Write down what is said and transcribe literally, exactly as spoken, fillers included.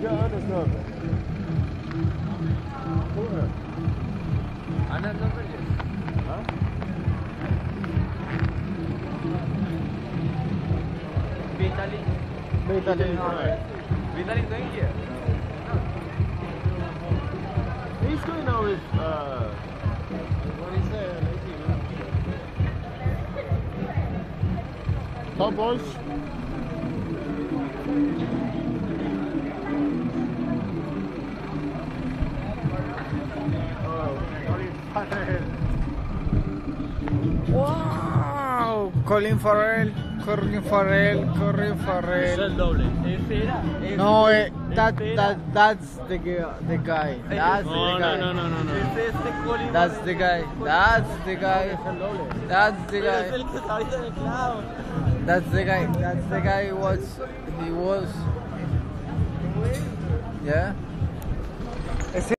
ya Anas nombre. Anas nombre ya. ¿Ah? Vitalik. Vitalik. Vitalik going here. He's going out with uh what is that? Top boys. Wow, Colin Farrell, Colin Farrell, Colin Farrell. el doble. Ese era. ese- No, eh, that ese era. that that's the guy. The guy. That's No, the guy. no, no, no, no. Ese es de Colin That's Farrell. the guy. That's the guy. That's the Es guy. el que está ahorita en el clavo. That's the guy. That's the guy. Was he was? Yeah.